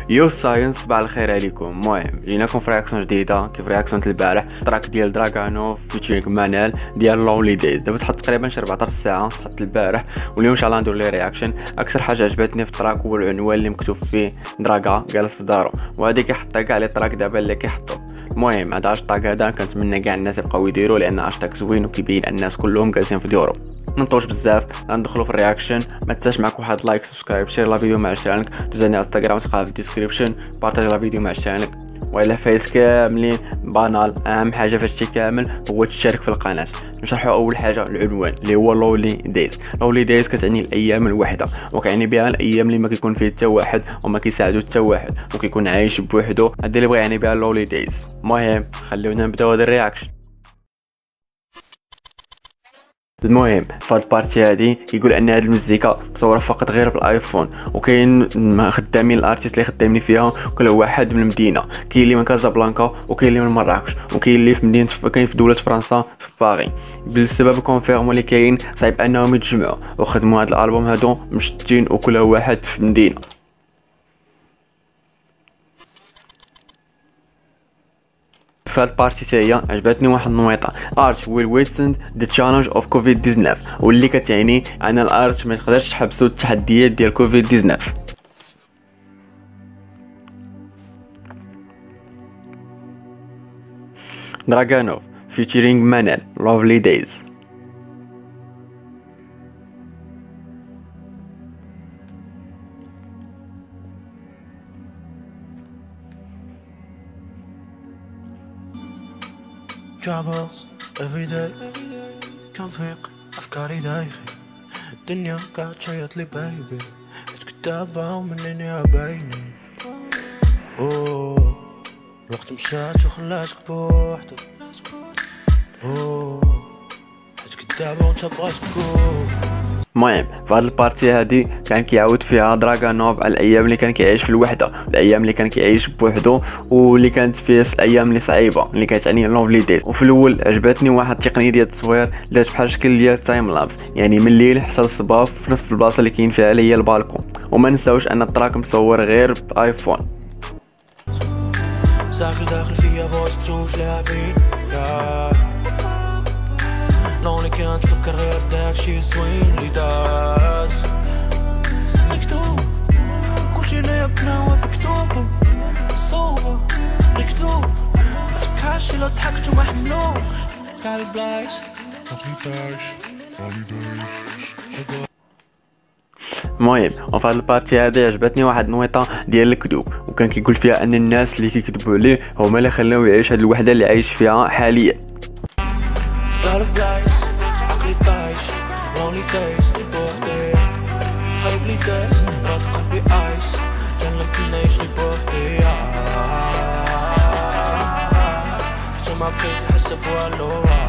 يو ساينس صباح الخير عليكم. المهم جيناكم في رياكسيون جديده كيف رياكسيون البارح تراك ديال دراغانوف فيتشرينغ مانال ديال لونلي دايز. دابا تحط تقريبا شي 14 ساعه تحط البارح، واليوم ان شاء الله ندير ليه رياكشن. اكثر حاجه عجبتني في التراك هو العنوان اللي مكتوب فيه دراغا جالس في دارو، وهذه كيحطها كاع لي تراك دابا اللي كيحطوا. المهم هذا هاشتاغ هذا كنتمنى كاع الناس يبقاو يديروا، لان هاشتاغ زوين وكيبين الناس كلهم جالسين في ديورهم. منطوش بزاف غندخلوا في الرياكشن. ما تنساش معك واحد لايك سبسكرايب شير لا فيديو مع شانك، دوزني على انستغرام تلقاها في الديسكريبشن، بارطاجي لا فيديو مع شانك. وإلا فايس كاملين بانال، اهم حاجه في هادشي كامل هو تشارك في القناه. نشرحوا اول حاجه العنوان اللي هو لونلي دايز. لونلي دايز كتعني الايام الوحده، وكيعني بها الايام اللي ما كيكون فيه حتى واحد وما كيساعدو حتى واحد وكيكون عايش بوحدو. هذا اللي بغى يعني بها لونلي دايز. المهم خليونا نبداو هذا الرياكشن. المهم في هاد البارتي هادي كيقول ان هاد المزيكا مصوره فقط غير بالايفون، وكاين خدامين الارتيست اللي خدامين فيها كل واحد من المدينه. كاين اللي من كازابلانكا وكاين اللي من مراكش وكاين اللي في مدينه كاين في دوله فرنسا في باغي. بالسبب الكونفيرمو اللي كاين صعيب انهم يتجمعوا وخدموا هاد الالبوم هادو مشتتين وكل واحد في مدينه. في هاد البارتي تاهي عجبتني واحد النويطه ارت ويل ويتسند ذا تشالنج اوف كوفيد 19، واللي كتعني ان الارت ما يقدرش تحبسوا التحديات ديال كوفيد 19. دراغانوف فيتشرينغ مانال لونلي دايز. Travels every day كنفيق أفكاري دايخي، الدنيا قاعد تشيط لي بايبي، تكتابة ومنين يا بايني. أوه الوقت مشات وخلاتك بوحدك، أوه حيت كتابة وانت بغات تكون. المهم في هاد البارتي هادي كان كيعاود فيها دراغانوف على الايام اللي كان كيعيش في الوحده، الايام اللي كان كيعيش بوحدو، واللي كانت فيه الايام اللي صعيبه اللي كتعني لونلي دايز. وفي الاول عجبتني واحد التقنيه ديال التصوير دارت بحال الشكل ديال تايم لابس، يعني من الليل حتى الصباح في نفس البلاصه اللي كاين فيها هي البالكون. وما نساوش ان التراك مصور غير بايفون. ساكل داخل فيا فويس بزوج لاعبين، لونلي كانت تفكر غير في داكشي الزوين اللي داز. مكتوب كلشي اللي بناوي مكتوب صوبة مكتوب، متكاشي لو ضحكت وما حملوش تاع البلايص المهم وفي هاد البارتي هادي عجبتني واحد النويطه ديال الكذوب، وكان كيقول فيها ان الناس اللي كيكذبوا عليه هما اللي خلاوه يعيش هاد الوحده اللي عايش فيها حاليا. عقلي طايش لونلي دايز بوحدي، خايب لي دايز رد قلبي ايس، جنلك نعيش لي بوحدي. حتى ما بقيت نحس بوالو،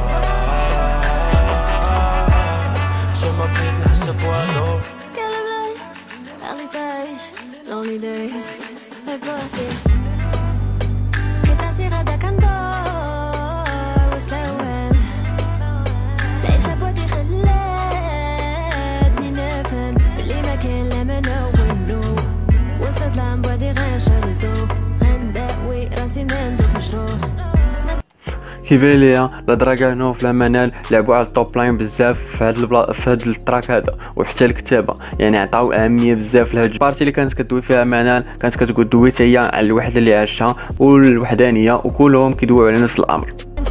حتى ما بقيت نحس بوالو. Lonely days, lonely days, بوحدي كنت عسير هدا كان دار وسلوان، العيشة بوحدي خلاتني نفهم بلي ما كان لا منا ونو، وسط العام بوحدي غنشردو غنداوي راسي ما ندوك مشروع. كيبان ليا لا دراغانوف لا مانال لعبوا على التوب لاين بزاف في هاد التراك هذا، وحتى الكتابه يعني عطاو اهميه بزاف لهاد البارتي اللي كانت كدوي فيها مانال. كانت كتقول دوي هي على الوحده اللي عاشها والوحدانيه، وكلهم كيدويو على نفس الامر.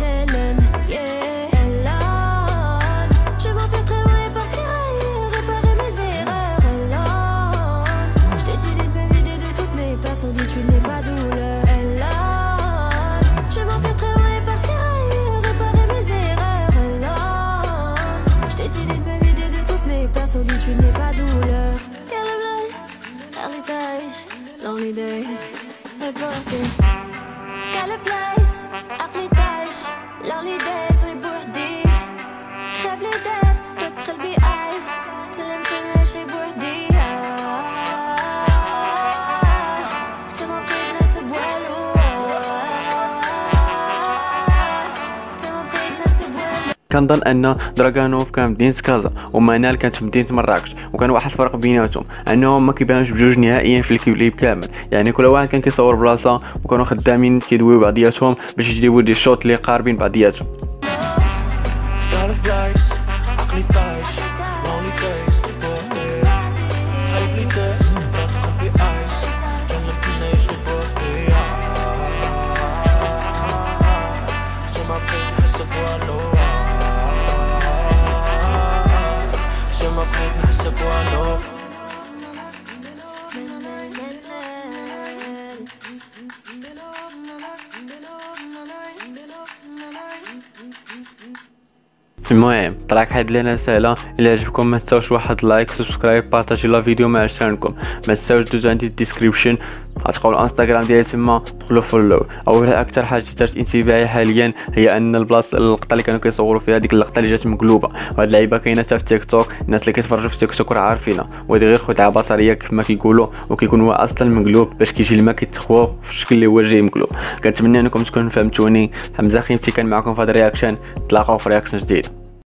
Solitude n'est pas douleur. Quelle blesse, early days, lonely days, reporté. Quelle place, early days, lonely days, reporté. Faible days, قلبي ice, سلم سنش reporté. تما بقيت نحسب والو، تما بقيت نحسب والو. كنظن ان دراغانوف كان مدينة كازا ومانال كانت في مدينة مراكش، وكان واحد الفرق بيناتهم انهم ما كيبانوش بجوج نهائيا في الكليب كامل. يعني كل واحد كان كيصور بلاصه وكانوا خدامين كيدويو بعضياتهم باش يجيبوا دي شوت اللي قاربين بعضياتهم. المهم طلعك حيد لنا رساله، الا عجبكم ما تنساوش واحد لايك سبسكرايب بارطاجي لا فيديو مع عشانكم. ما تنساوش دوزو عندي الديسكريبشن، غتلقاو الانستغرام ديالي تما، دخلوا فولو. اولا اكثر حاجه درت انتباهي حاليا هي ان البلاصه اللقطه اللي كانوا كيصوروا فيها ديك اللقطه اللي جات مقلوبه، وهاد اللعيبه كاينه حتى في تيك توك، الناس اللي كيتفرجوا في تيك توك راه عارفينها، وهذه غير خدعه بصريه كيف ما كيقولوا، وكيكون هو اصلا مقلوب باش كيجي الماء كيتخوى في الشكل اللي هو جاي مقلوب. كنتمنى انكم تكونوا فهمتوني. حمزه خيمتي كان معكم في هذا الرياكشن، تلاقاو في رياكشن جديد.